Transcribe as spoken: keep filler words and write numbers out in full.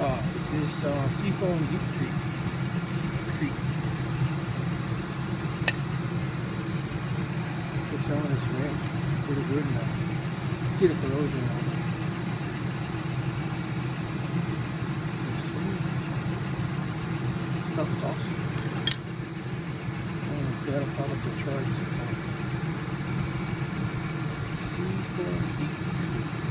Uh, this is uh, Seafoam Deep Creek. Creek. What's on this ranch? Pretty good now. See the corrosion on it. Stuff is awesome. Oh, that'll probably have to charge. Seafoam Deep Creek.